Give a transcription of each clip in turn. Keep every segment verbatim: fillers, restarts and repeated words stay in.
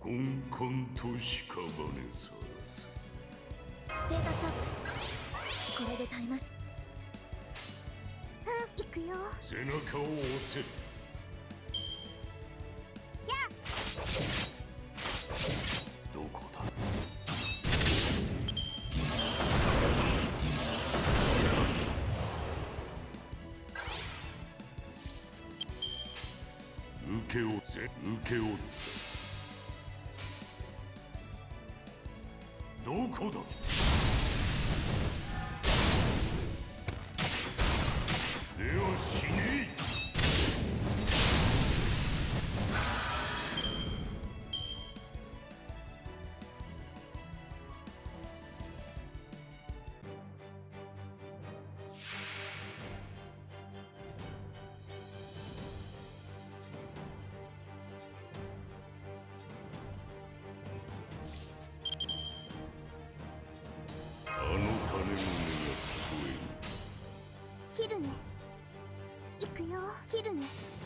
コンコンと屍さらす。 ステータスアップ。これで耐えます。うん、行くよ。 背中を押せ。 やっどこだ。受け負って受け負ってどこだ。では死ねえ。あの鐘の音が聞こえる。 切るね。行くよ。切るね。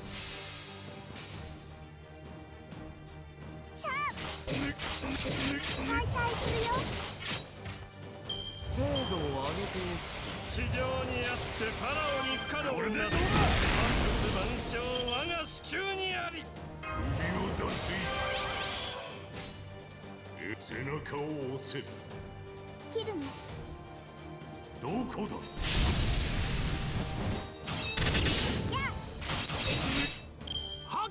シャー解体するよ。 精度を上げて地上にあってパラオに不可能な万物万象我が手中にあり。 首を出せ。え背中を押せ。 切るね。 どこだ。 はっ。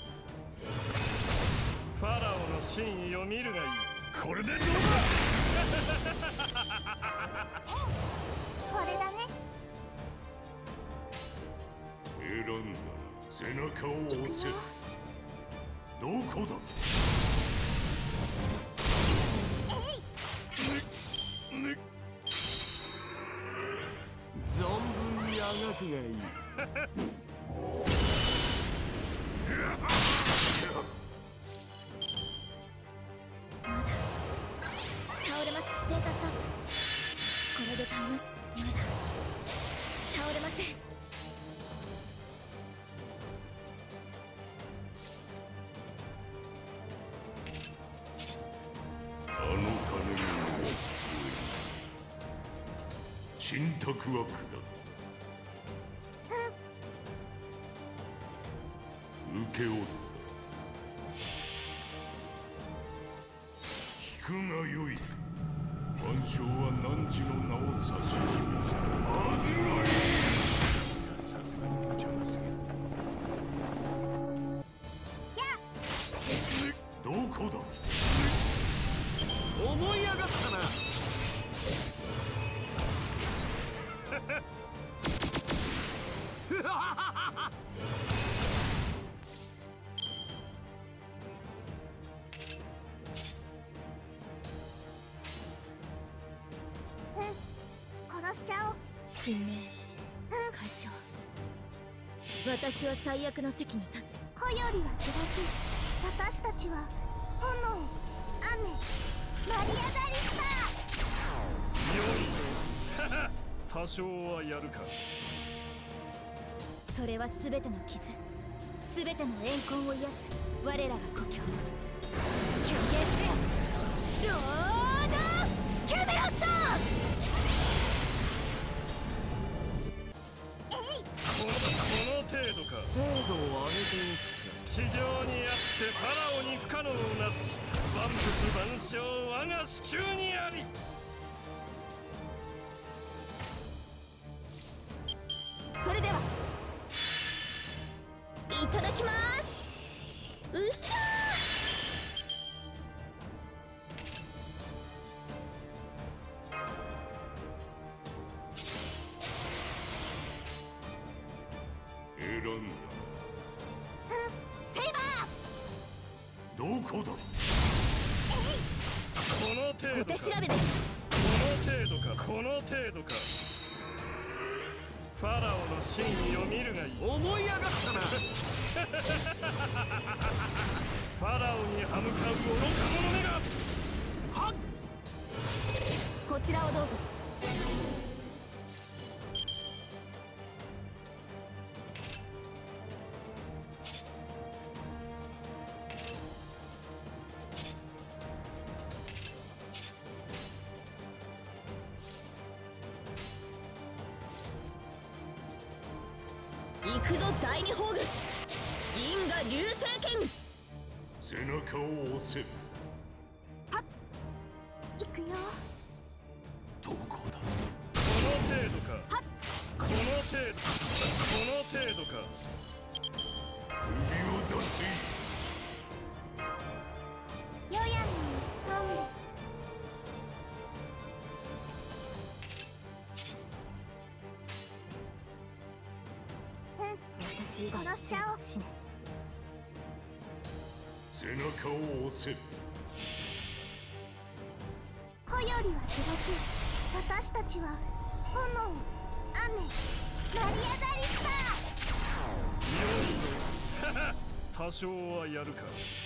ファラオの真意を見るがいい。 これでどうだ。 これだね。 選んだ。背中を押せ。どこだ。 存分にあがくがいい。 倒れます。ステータスアップ。これで耐えます。まだ倒れません。 あの鐘の音が聞こえる。信託枠だ。受け負った。聞くがよい。万象は汝の名を指し示したはずない。 さすがに無茶なすぎる。 どこだ。 思い上がったな。 殺しちゃおう。 神明会長、私は最悪の席に立つ。 子よりは違って私たちは炎、雨、マリア・ザ・リッパー。 よい多少はやるか。 それは全ての傷、全ての怨恨を癒す我らが故郷。虚言せよ、ロード・キャメロット。 この程度か。 精度を上げていくか。 地上にあってパラオに不可能なし。万物万象我が手中にあり。 それではいただきます。うひゃ選んだ。 セイバー。 どこだ。 この程度か。 小手調べです。 この程度か。この程度か。ファラオの真意を見るがいい。 思い上がったな。 ファラオに歯向かう愚か者めが。 はっ。 こちらをどうぞ。 くぞ第二宝具銀河流星剣。 背中を押せ。 はっ、行くよ。 どこだ。 この程度か。この程度この程度か。 首を出せ。 よやんそんべ。 私が殺しちゃおう。 背中を押せ。 子よりは地獄。私たちは炎、雨、成り上がりした。 良いぞ。多少はやるか。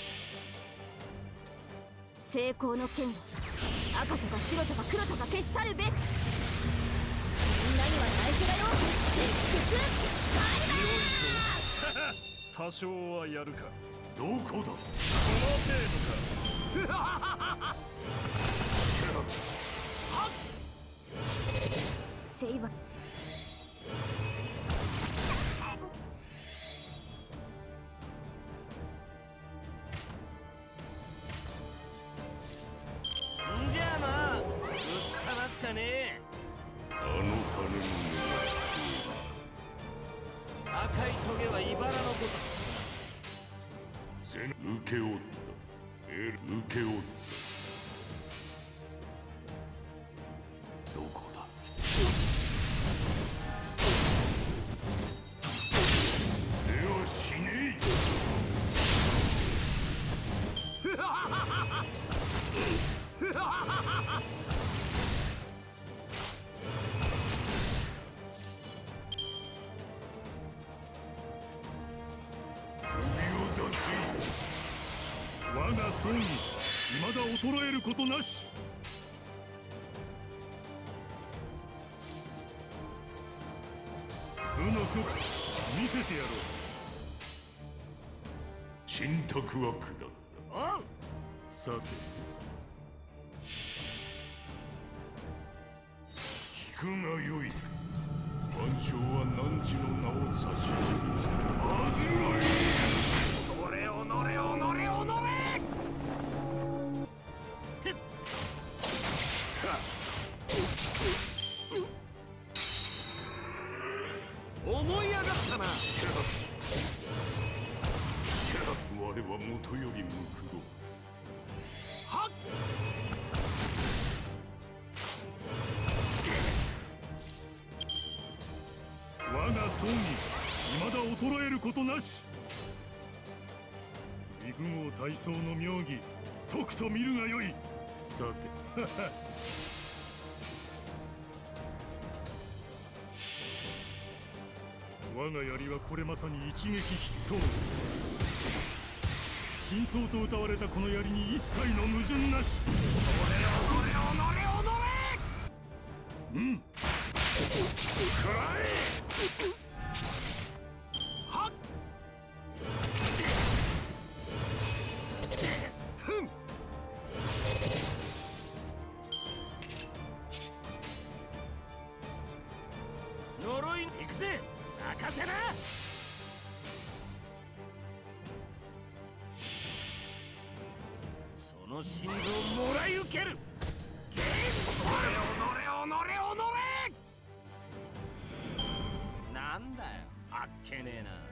成功の剣を赤とか白とか黒とか消し去るべし。みんなには内緒だよ。鉄血多少はやるか。 どこだ。この程度か。 セイバんじゃあまあぶちかますかね。 あの金の赤いトゲは茨のごと背中受け負った。え受け負った。どこだ。では死ねえ。首を出せ。 我が尊意未だ衰えることなし。負の極地見せてやろう。 信託は下った。 おう。さて聞くがよい。万象は汝の名を指し示した。あずらい。 おれおのれおのれおのれ。思い上がったな。 我はもとよりムクロ。 はっ。 我が尊意未だ衰えることなし。陸王大将の妙義とくと見るがよい。さて我が槍はこれまさに一撃必刀。真相と謳われたこの槍に一切の矛盾なし。 おのれおのれおのれ。 うん。 くらえ。はっ。ふん。呪い行くぜ。任せな。その心臓をもらい受ける。おのれおのれおのれ。なんだよ、あっけねえな。